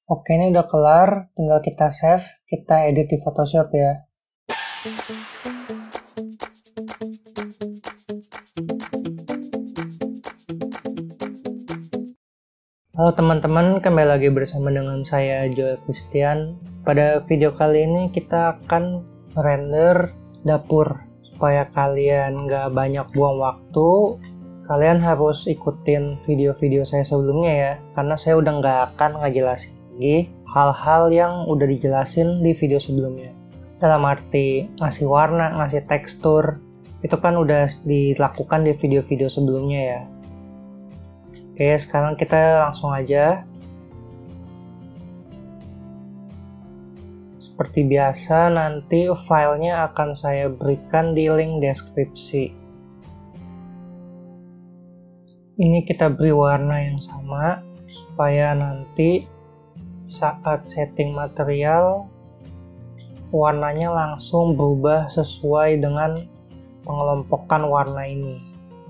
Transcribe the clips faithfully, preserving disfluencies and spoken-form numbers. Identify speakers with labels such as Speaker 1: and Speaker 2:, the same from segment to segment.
Speaker 1: Oke, ini udah kelar, tinggal kita save, kita edit di Photoshop ya. Halo teman-teman, kembali lagi bersama dengan saya Joel Christian. Pada video kali ini kita akan render dapur. Supaya kalian gak banyak buang waktu, kalian harus ikutin video-video saya sebelumnya ya. Karena saya udah gak akan ngejelasin lagi hal-hal yang udah dijelasin di video sebelumnya. Dalam arti ngasih warna, ngasih tekstur, itu kan udah dilakukan di video-video sebelumnya ya. Oke, sekarang kita langsung aja. Seperti biasa, nanti filenya akan saya berikan di link deskripsi. Ini kita beri warna yang sama, supaya nanti saat setting material, warnanya langsung berubah sesuai dengan pengelompokan warna ini.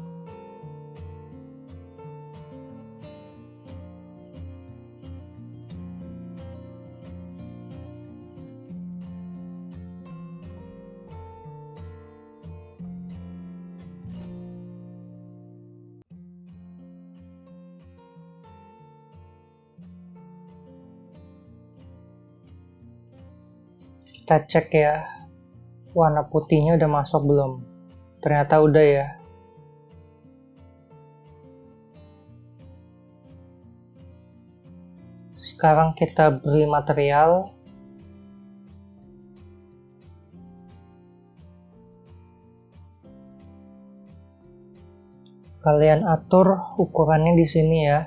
Speaker 1: Kita cek ya, warna putihnya udah masuk belum? Ternyata udah ya. Sekarang kita beri material. Kalian atur ukurannya di sini ya.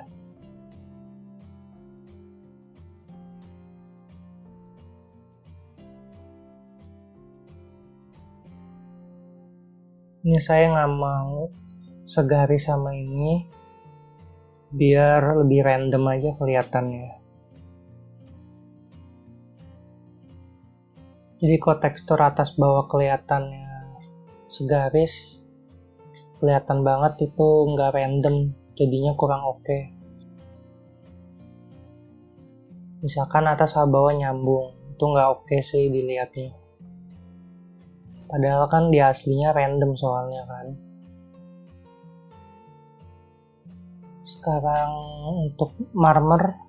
Speaker 1: Ini saya nggak mau segaris sama ini, biar lebih random aja kelihatannya. Jadi kalau tekstur atas bawah kelihatannya segaris, kelihatan banget itu nggak random, jadinya kurang oke. Misalkan atas sama bawah nyambung, itu nggak oke sih dilihatnya. Padahal kan di aslinya random soalnya kan. Sekarang untuk marmer.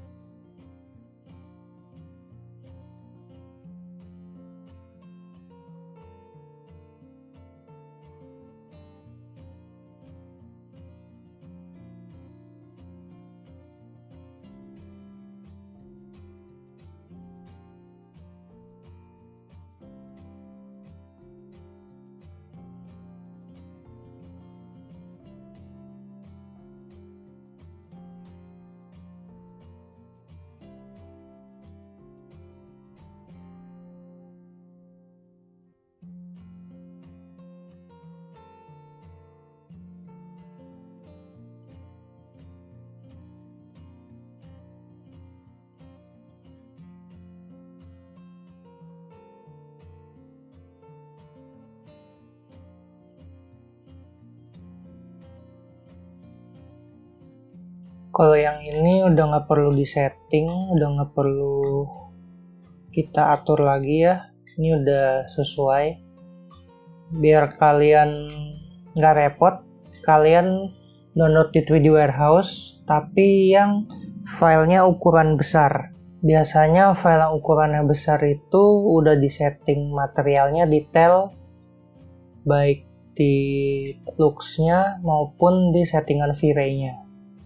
Speaker 1: Kalau yang ini udah nggak perlu disetting, udah nggak perlu kita atur lagi ya. Ini udah sesuai. Biar kalian nggak repot, kalian download di tiga D Warehouse, tapi yang filenya ukuran besar. Biasanya file yang ukurannya besar itu udah disetting materialnya detail, baik di looks-nya maupun di settingan V-Ray-nya.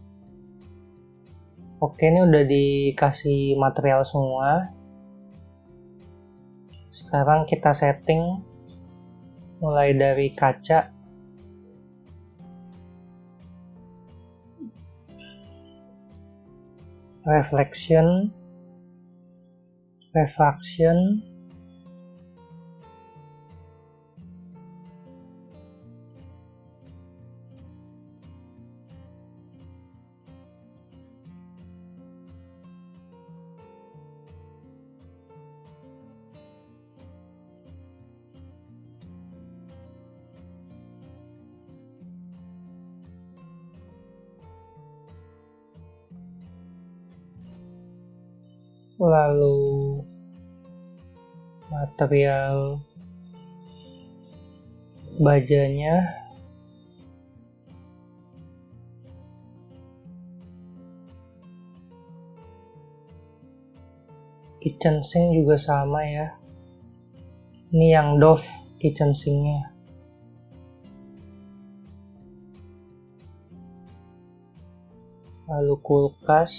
Speaker 1: Oke, ini udah dikasih material semua. Sekarang kita setting mulai dari kaca, reflection, refraction, lalu material bajanya, kitchen sink juga sama ya. Ini yang Dove kitchen sinknya. Lalu kulkas,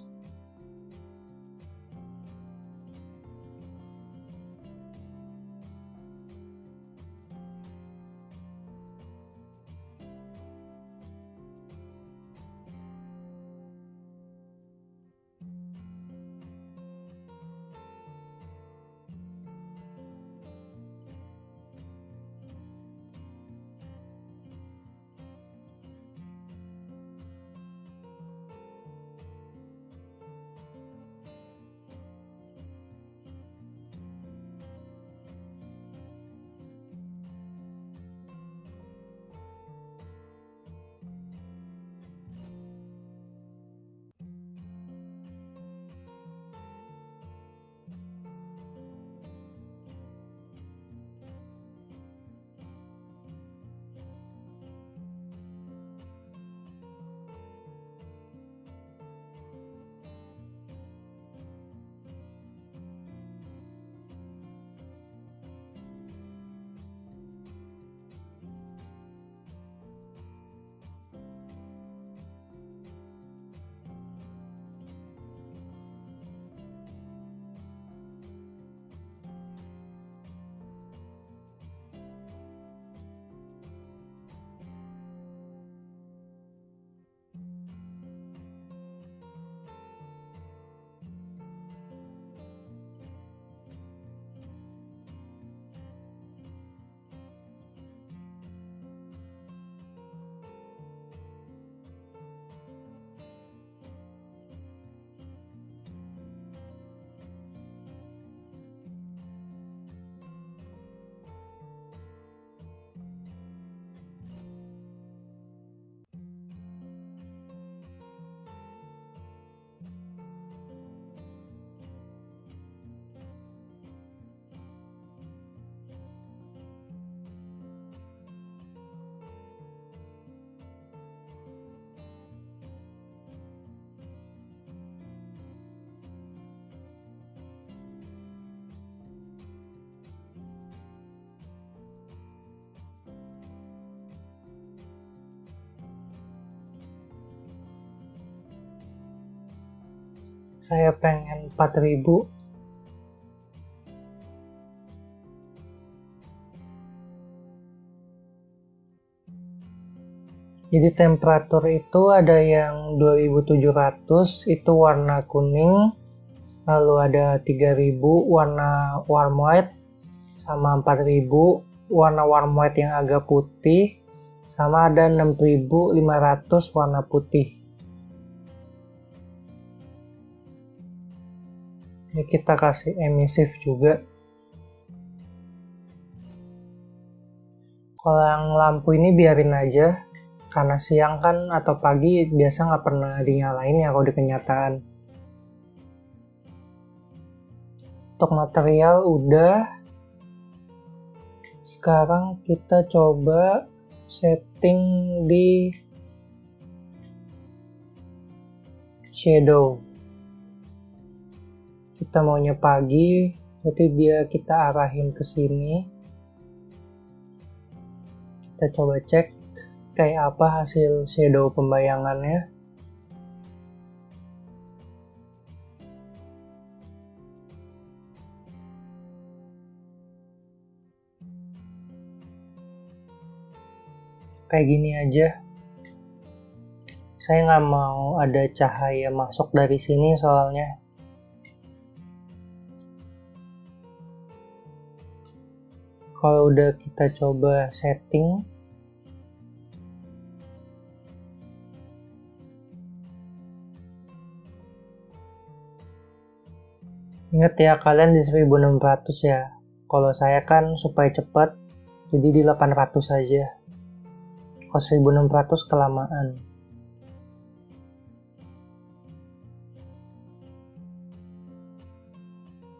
Speaker 1: saya pengen empat ribu. Jadi temperatur itu ada yang dua ribu tujuh ratus itu warna kuning, lalu ada tiga ribu warna warm white, sama empat ribu warna warm white yang agak putih, sama ada enam ribu lima ratus warna putih. Ini kita kasih emisif juga. Kalau yang lampu ini biarin aja, karena siang kan atau pagi biasa nggak pernah dinyalain ya kalau di kenyataan. Untuk material udah. Sekarang kita coba setting di shadow. Kita maunya pagi, berarti dia kita arahin ke sini. Kita coba cek kayak apa hasil shadow pembayangannya. Kayak gini aja. Saya nggak mau ada cahaya masuk dari sini soalnya. Kalau udah kita coba setting, ingat ya kalian di seribu enam ratus ya. Kalau saya kan supaya cepat, jadi di delapan ratus aja. Kalau seribu enam ratus kelamaan.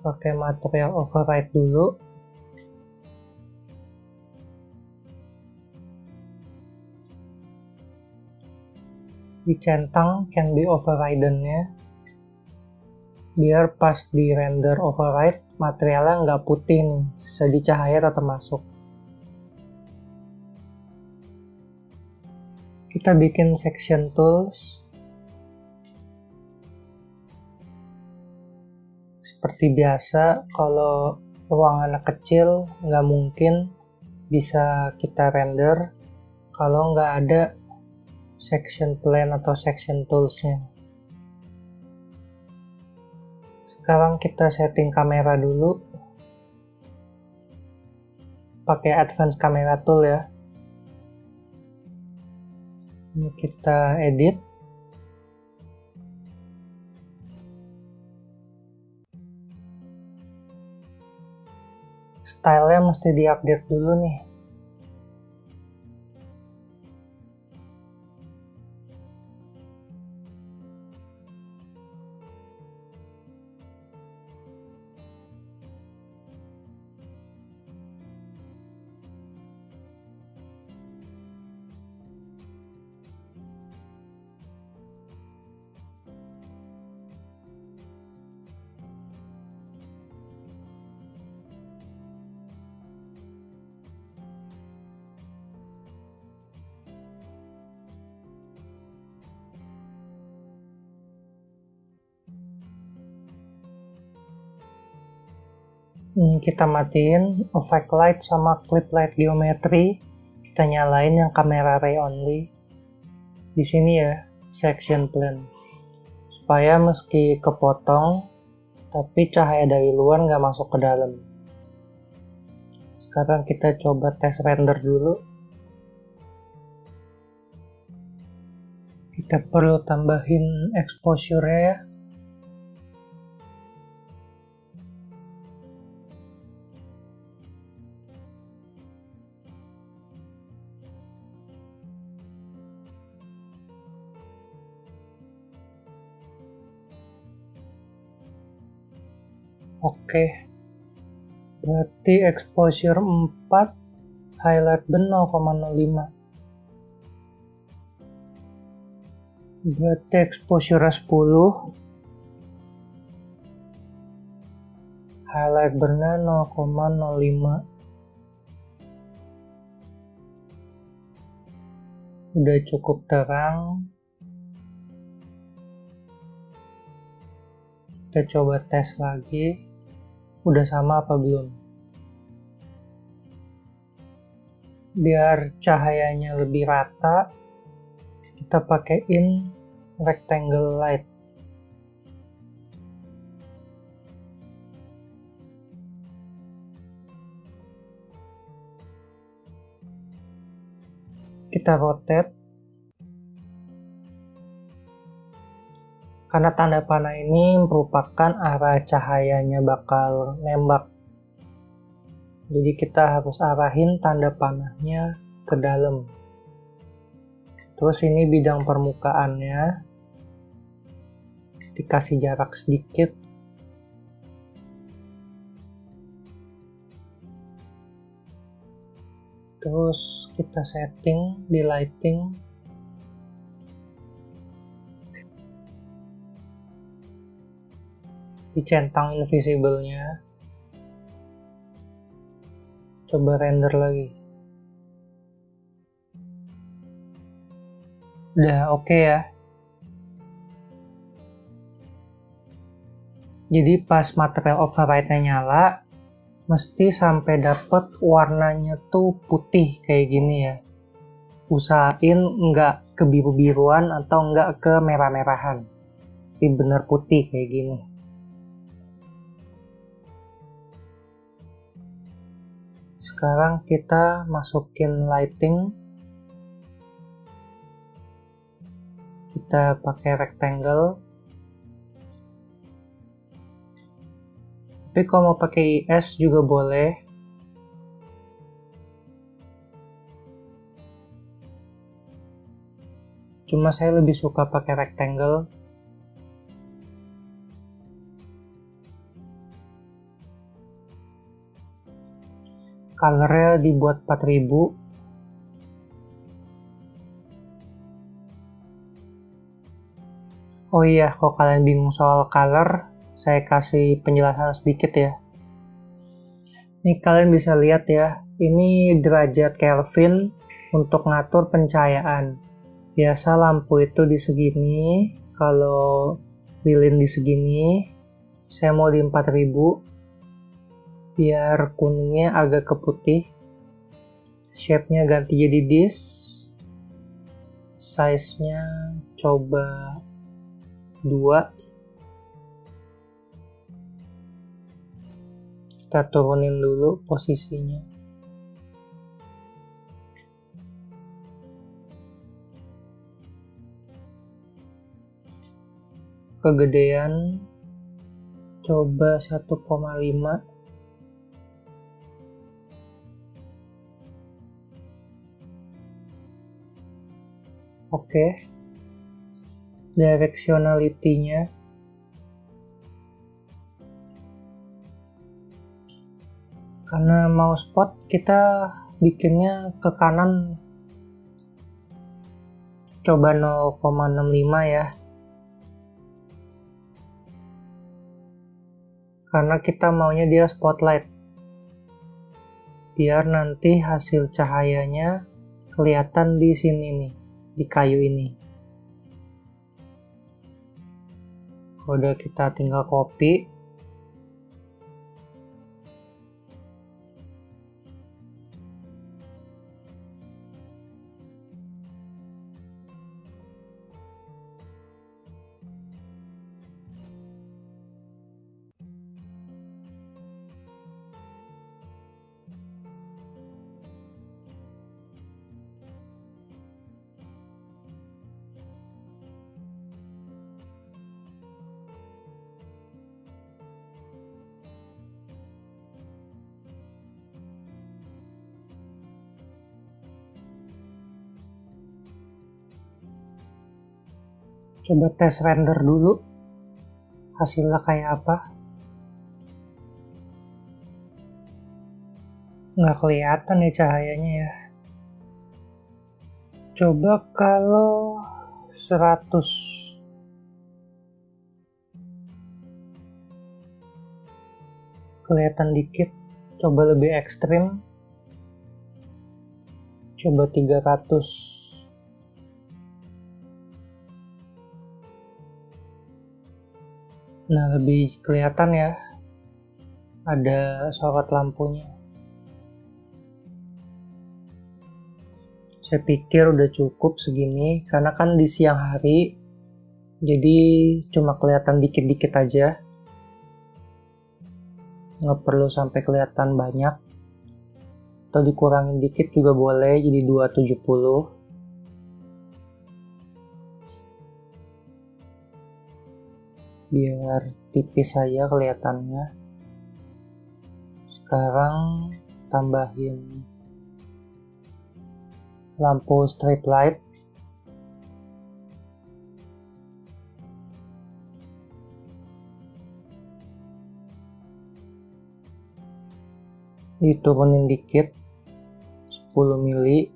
Speaker 1: pakai material override dulu. Dicentang can be overriden-nya biar pas di render override materialnya nggak putih nih, jadi cahaya tetap masuk. Kita bikin section tools. Seperti biasa, kalau ruangannya kecil nggak mungkin bisa kita render kalau nggak ada section plane atau section toolsnya. Sekarang kita setting kamera dulu pakai advance camera tool ya. Ini kita edit. Stylenya mesti diupdate dulu nih. Ini kita matiin effect light sama clip light geometry. Kita nyalain yang kamera ray only. Di sini ya, section plane. Supaya meski kepotong, tapi cahaya dari luar nggak masuk ke dalam. Sekarang kita coba tes render dulu. Kita perlu tambahin exposure-nya ya. Oke, berarti exposure empat, highlight ben nol koma nol lima. Berarti exposure sepuluh, highlight ben-nya nol koma nol lima. Udah cukup terang. Kita coba tes lagi. Udah sama apa belum? Biar cahayanya lebih rata, kita pakaiin rectangle light. Kita rotate. Karena tanda panah ini merupakan arah cahayanya bakal nembak. Jadi kita harus arahin tanda panahnya ke dalam. Terus ini bidang permukaannya. Dikasih jarak sedikit. Terus kita setting di lighting. Dicentang invisible-nya. Coba render lagi. Udah oke okay ya. Jadi pas material override-nya nyala, mesti sampai dapet warnanya tuh putih kayak gini ya. Usahain nggak ke biru-biruan atau nggak ke merah-merahan. Tapi bener putih kayak gini. Sekarang kita masukin lighting. Kita pakai rectangle. Tapi kalau mau pakai I S juga boleh. Cuma saya lebih suka pakai rectangle. colornya dibuat empat ribu. Oh iya, kalau kalian bingung soal color, saya kasih penjelasan sedikit ya. Ini kalian bisa lihat ya, ini derajat Kelvin untuk ngatur pencahayaan. Biasa lampu itu di segini, kalau lilin di segini. Saya mau di empat ribu, biar kuningnya agak ke putih. Shape-nya ganti jadi disc. Size-nya coba dua. Kita turunin dulu posisinya. Kegedean coba satu koma lima. Oke. Directionality-nya karena mau spot kita bikinnya ke kanan, coba nol koma enam lima ya, karena kita maunya dia spotlight biar nanti hasil cahayanya kelihatan di sini nih, di kayu ini. Udah, kita tinggal copy. Coba tes render dulu hasilnya kayak apa. Nggak kelihatan ya cahayanya ya. Coba kalau seratus. Kelihatan dikit. Coba lebih ekstrim. Coba tiga ratus. Nah, lebih kelihatan ya, ada sorot lampunya. Saya pikir udah cukup segini, karena kan di siang hari, jadi cuma kelihatan dikit-dikit aja. Nggak perlu sampai kelihatan banyak, atau dikurangin dikit juga boleh, jadi dua ratus tujuh puluh. Biar tipis saja kelihatannya. Sekarang tambahin lampu strip light. Diturunin dikit, sepuluh mili.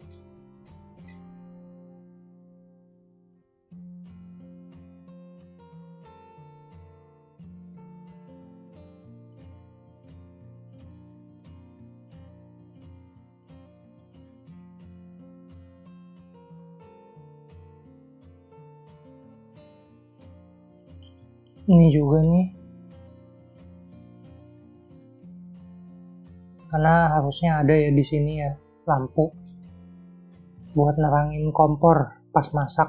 Speaker 1: Ini juga nih, karena harusnya ada ya di sini ya lampu buat nerangin kompor pas masak.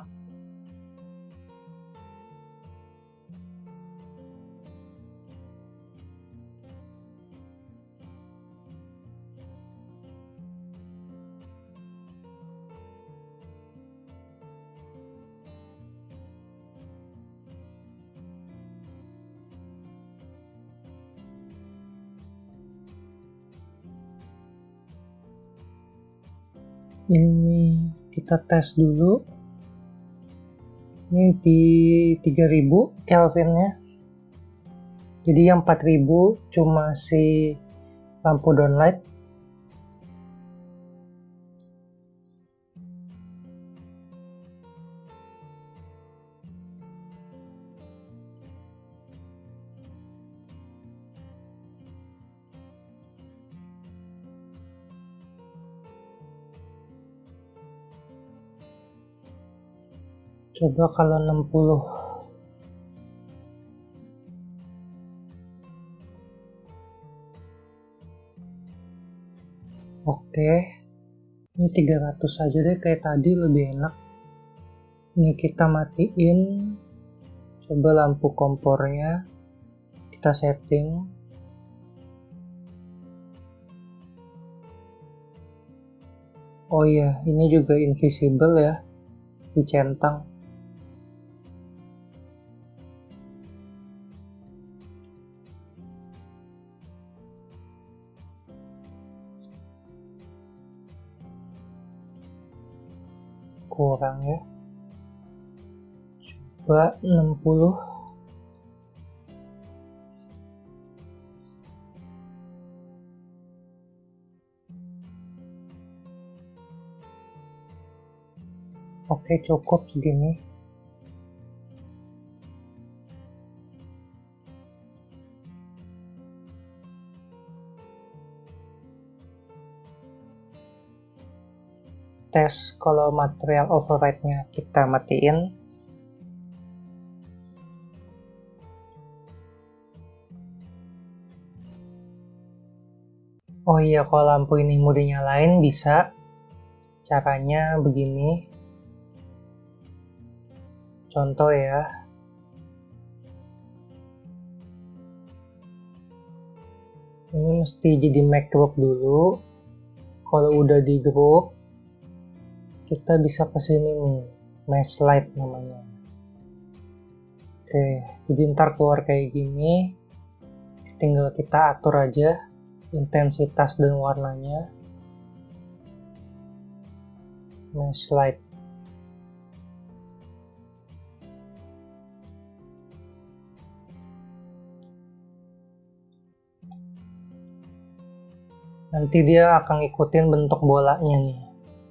Speaker 1: Ini kita tes dulu. Ini di tiga ribu Kelvinnya. Jadi yang empat ribu cuma si lampu downlight. Coba kalau enam puluh. Oke. Ini tiga ratus aja deh, kayak tadi lebih enak. Ini kita matiin. Coba lampu kompornya kita setting. Oh iya, ini juga invisible ya, dicentang. Kurang ya. Coba enam puluh. Oke, cukup segini. Tes kalau material override-nya kita matiin. Oh iya, kalau lampu ini mau dinyalain bisa. Caranya begini. Contoh ya. Ini mesti jadi make group dulu. Kalau udah di group, kita bisa kesini nih, mesh light namanya. Oke, jadi ntar keluar kayak gini. Tinggal kita atur aja intensitas dan warnanya. Mesh light. Nanti dia akan ngikutin bentuk bolanya nih.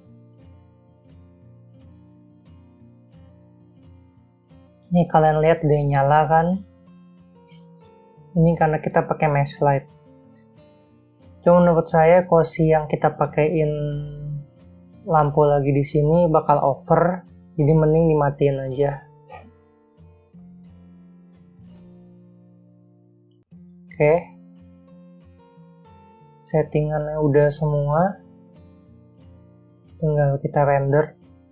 Speaker 1: Ini kalian lihat dia nyala kan? Ini karena kita pakai mesh light. Cuma menurut saya kalau siang kita pakaiin lampu lagi di sini bakal over, jadi mending dimatiin aja. Oke. Settingannya udah semua. Tinggal kita render.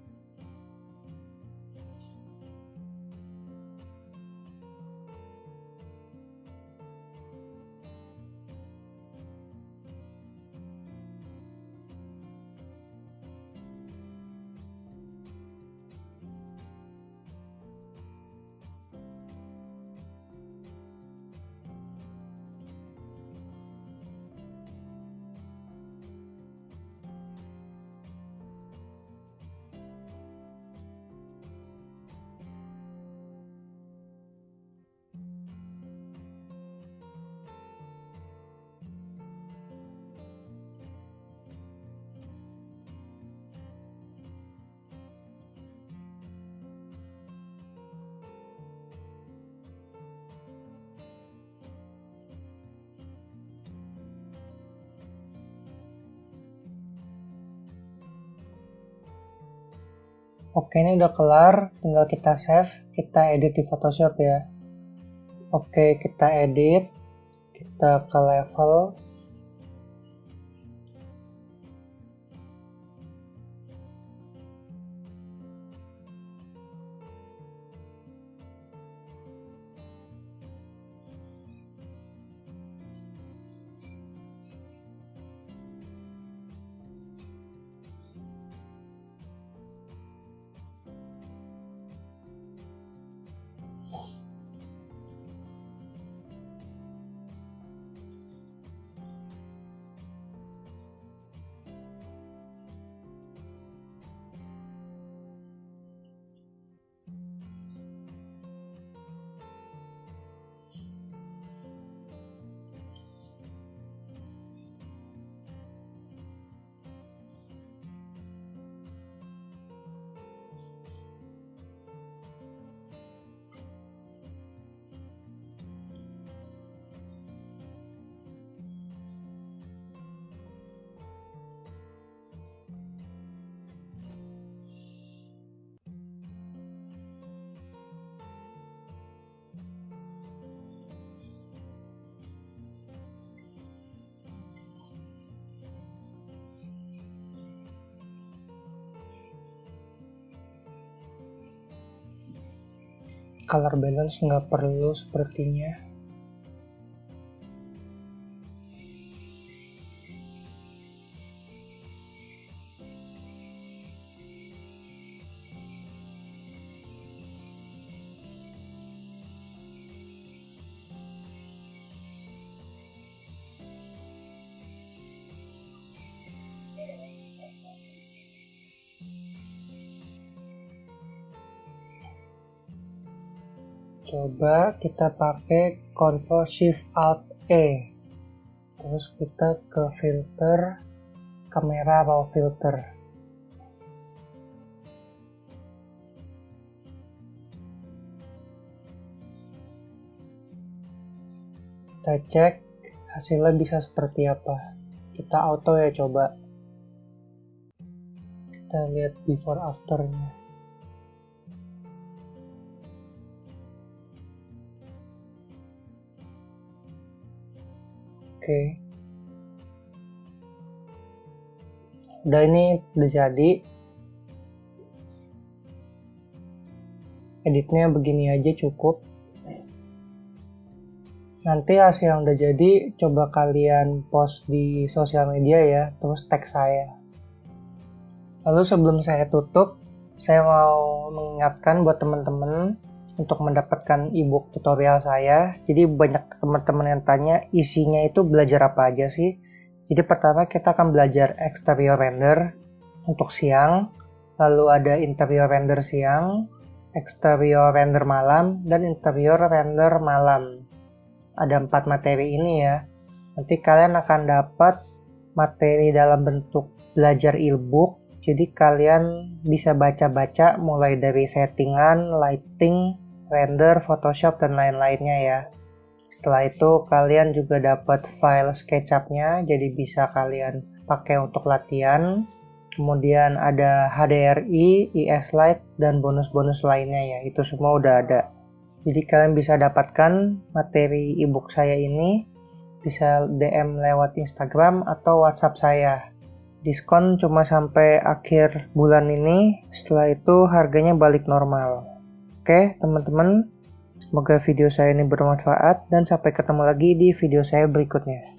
Speaker 1: Oke, ini udah kelar, tinggal kita save, kita edit di Photoshop ya. Oke, kita edit, kita ke level. color balance nggak perlu sepertinya. Coba kita pakai Ctrl Shift Alt E, terus kita ke filter, kamera raw filter. Kita cek hasilnya bisa seperti apa. Kita auto ya, coba kita lihat before afternya. Oke, udah, ini udah jadi. Editnya begini aja cukup. Nanti hasil yang udah jadi coba kalian post di sosial media ya, terus tag saya. Lalu sebelum saya tutup, saya mau mengingatkan buat teman-teman untuk mendapatkan ebook tutorial saya. Jadi banyak teman-teman yang tanya isinya itu belajar apa aja sih. Jadi pertama kita akan belajar exterior render untuk siang, lalu ada interior render siang, exterior render malam, dan interior render malam. Ada empat materi ini ya. Nanti kalian akan dapat materi dalam bentuk belajar ebook. Jadi kalian bisa baca-baca mulai dari settingan, lighting, render, Photoshop, dan lain-lainnya ya. Setelah itu kalian juga dapat file SketchUp-nya, jadi bisa kalian pakai untuk latihan. Kemudian ada H D R I, I S Lite, dan bonus-bonus lainnya ya, itu semua udah ada. Jadi kalian bisa dapatkan materi ebook saya ini, bisa D M lewat Instagram atau WhatsApp saya. Diskon cuma sampai akhir bulan ini, setelah itu harganya balik normal. Oke teman-teman, semoga video saya ini bermanfaat dan sampai ketemu lagi di video saya berikutnya.